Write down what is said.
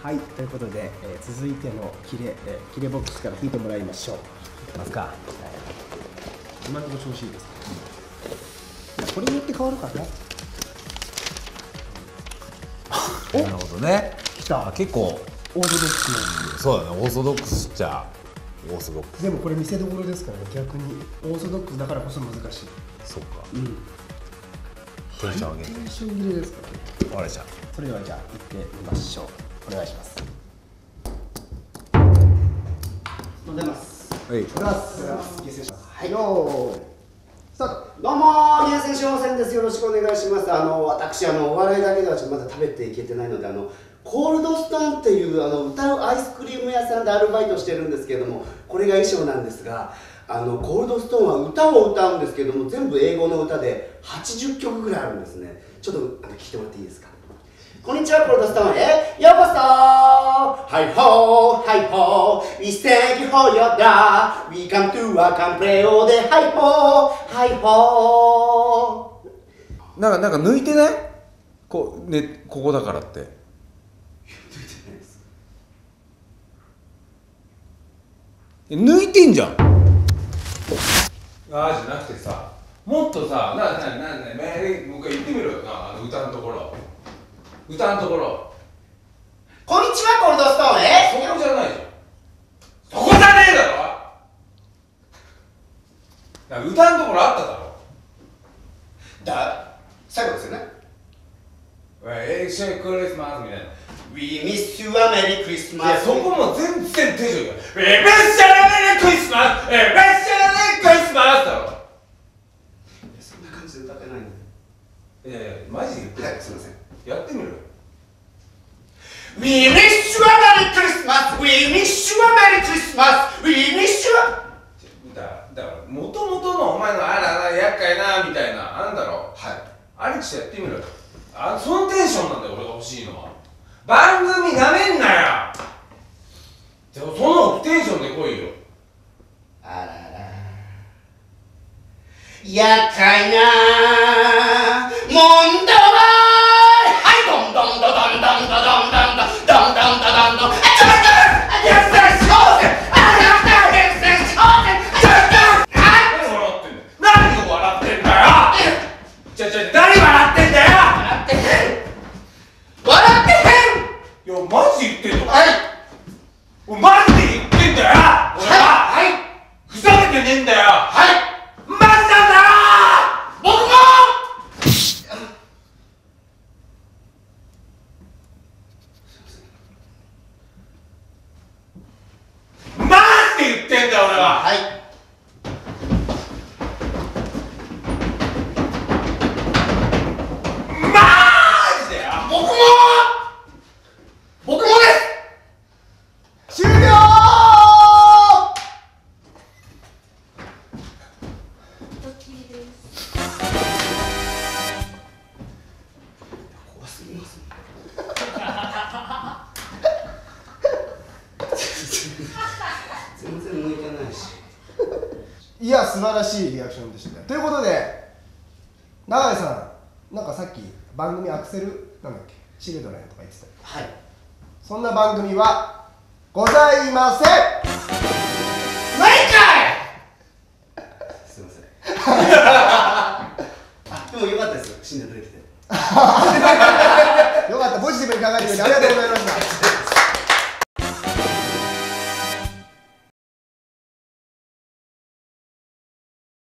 はい、ということで、続いてのキレボックスから引いてもらいましょう。いきますか。今のところ調子いいです。これによって変わるかな。 なるほどね。 きた。 結構オーソドックスなんで。 そうだね、オーソドックスじゃオーソドックス。 でもこれ見せどころですからね、逆にオーソドックスだからこそ難しい。 そうか。 うん。 テンション上げて。 テンション切れですからね。 あれじゃん。 それではじゃあ行ってみましょう。お願いします。飲んでます。 はい。 お願いします。はい。よーい。スタート。 どうも宮瀬翔せんです。よろしくお願いします。私お笑いだけではまだ食べていけてないのでコールドストーンっていう歌うアイスクリーム屋さんでアルバイトしてるんですけれども、これが衣装なんですが、コールドストーンは歌を歌うんですけども、全部英語の歌で80曲ぐらいあるんですね。ちょっと聞いてもらっていいですか。こんにちは、コールドストーンへようこそ。はいほーはいほー We thank you for your love We come to a play all day はいほーはいほー。 なんか抜いてない？こうね、ここだからって。 抜いてないです。 抜いてんじゃん。ああじゃなくてさ、もっとさ、もう一回言ってみろよな、歌のところ。歌のところ。 こんにちは、コールドストーンへ。 そこじゃないじゃん。そこじゃねえだろ。歌のところあっただろ。 最後ですよね。 エシェクリスマスみたいな。 We miss you a Merry Christmas。 いや、そこも全然テンションが。メッシャラメリークリスマス、メッシャラメリークリスマスだろ。 そんな感じで歌ってないんで。 いやいや、マジで言ってはい、すみません。 やってみろよ。 We miss you a Merry Christmas We miss you a Merry Christmas We miss you a だから、もともとのお前のあら厄介なみたいな、あんだろ。 はい。 あれちょっとやってみろよ。そのテンションなんだよ、俺が欲しいのは。番組なめんなよ。そのテンションで来いよ。 あらら厄介なもんだわーい。はい、どんどんどどんどんどどんどんどどんどんどどんどん。あ、ちょっと待って、やったしょうぜ。あ、やったやったしょうぜ。ちょっと何笑ってんだよ。何を笑ってんだよ。何笑ってんだよ。 笑ってへん笑ってへん。 いや、マジ言ってんの。 はい。 マジで言ってんだよ。俺は。 はい。 ふざけてねえんだよ。 はい。 マジなんだよ。 僕もマジで言ってんだよ、俺は。 はい。 マジでよ。 僕もです。 終了。 怖すぎます。全然向いてないし。 いや、素晴らしいリアクションでしたね。ということで、永井さん、なんかさっき番組アクセルなんだっけ、チルドレンとか言ってた。 はい。 そんな番組はございません。 ないかい。すいません。あ、でもよかったですよ。死んでくれてて。